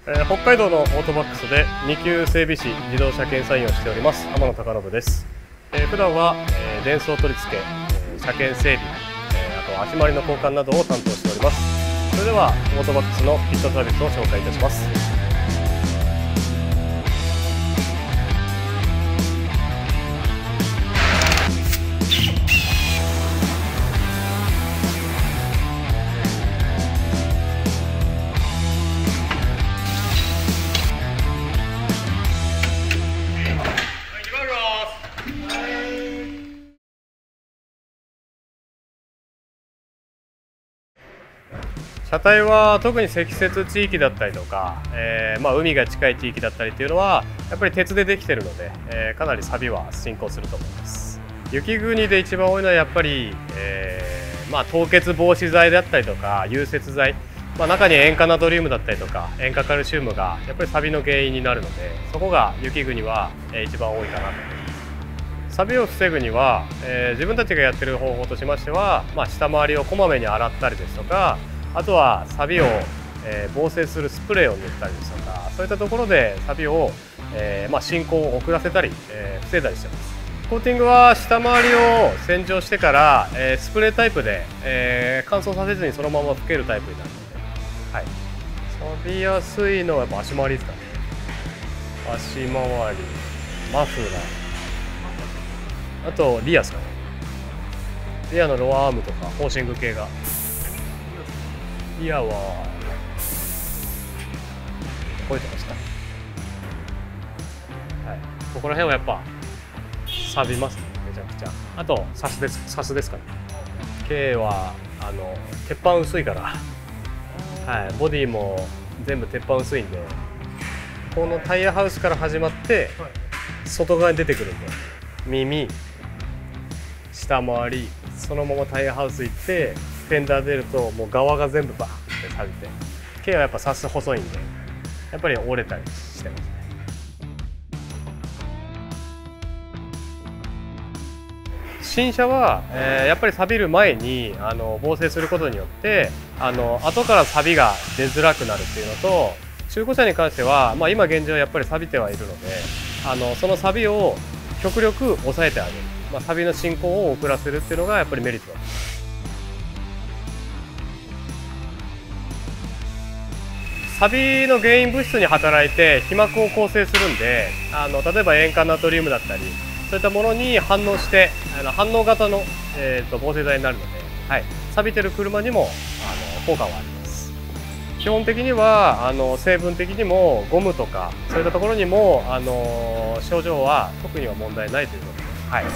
北海道のオートバックスで2級整備士自動車検査員をしております天野貴信です。普段は電装取り付け、車検整備、あと足回りの交換などを担当しております。それではオートバックスのピットサービスを紹介いたします。車体は特に積雪地域だったりとか、海が近い地域だったりというのはやっぱり鉄でできているので、かなり錆は進行すると思います。雪国で一番多いのはやっぱり、凍結防止剤だったりとか融雪剤、中に塩化ナトリウムだったりとか塩化カルシウムがやっぱり錆の原因になるので、そこが雪国は一番多いかなと思います。錆を防ぐには、自分たちがやっている方法としましては、下回りをこまめに洗ったりですとか、あとは錆を防止するスプレーを塗ったりですとか、そういったところで錆を進行を遅らせたり防いだりしています。コーティングは下回りを洗浄してからスプレータイプで乾燥させずにそのまま拭けるタイプになるので、はい、錆びやすいのはやっぱ足回りですかね。足回り、マフラー、あとリアですかね。リアのロアアームとかホーシング系が。リアは覚えてますか？はい、ここら辺はやっぱ錆びますね、めちゃくちゃ。あとサスですかね。K は鉄板薄いから、はい、ボディも全部鉄板薄いんで、このタイヤハウスから始まって外側に出てくるんで、耳、下回り、そのままタイヤハウス行ってフェンダー出るともう側が全部バーンって錆びて、K はやっぱサス細いんでやっぱり折れたりしてますね。新車は、やっぱり錆びる前に防水することによって後から錆が出づらくなるっていうのと、中古車に関しては、今現状やっぱり錆びてはいるのでその錆を極力抑えてあげる、錆の進行を遅らせるっていうのがやっぱりメリットだと思います。錆の原因物質に働いて皮膜を構成するんで、例えば塩化ナトリウムだったりそういったものに反応して反応型の、防水剤になるので、はい、錆びてる車にも効果はあります。基本的には成分的にもゴムとかそういったところにも症状は特には問題ないということです。はい、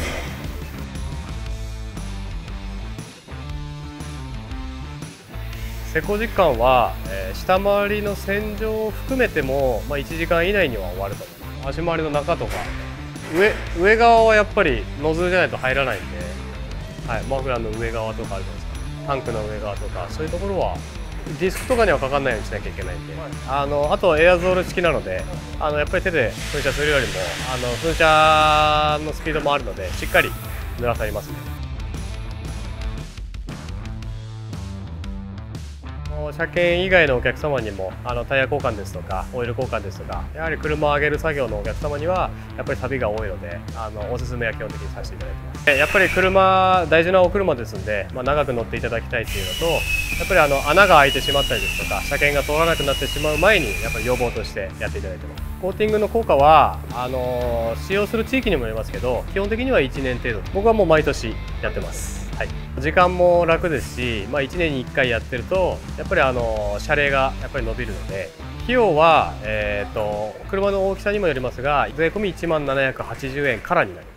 施工時間は、下回りの洗浄を含めても、1時間以内には終わると思います。足回りの中とか上側はやっぱりノズルじゃないと入らないんで、はい、マフラーの上側とかあるじゃないですか、タンクの上側とかそういうところはディスクとかにはかかんないようにしなきゃいけないんで、あとはエアゾール式なのでやっぱり手で噴射するよりも噴射のスピードもあるのでしっかり濡らされますね。車検以外のお客様にもタイヤ交換ですとかオイル交換ですとか、やはり車を上げる作業のお客様にはやっぱり錆が多いのでおすすめは基本的にさせていただいてます。やっぱり車大事なお車ですので、長く乗っていただきたいっていうのと、やっぱり穴が開いてしまったりですとか車検が通らなくなってしまう前にやっぱり予防としてやっていただいてます。コーティングの効果は使用する地域にもよりますけど、基本的には1年程度、僕はもう毎年やってます。はい、時間も楽ですし、1年に1回やってるとやっぱり車齢がやっぱり伸びるので、費用は、車の大きさにもよりますが税込み1万780円からになります。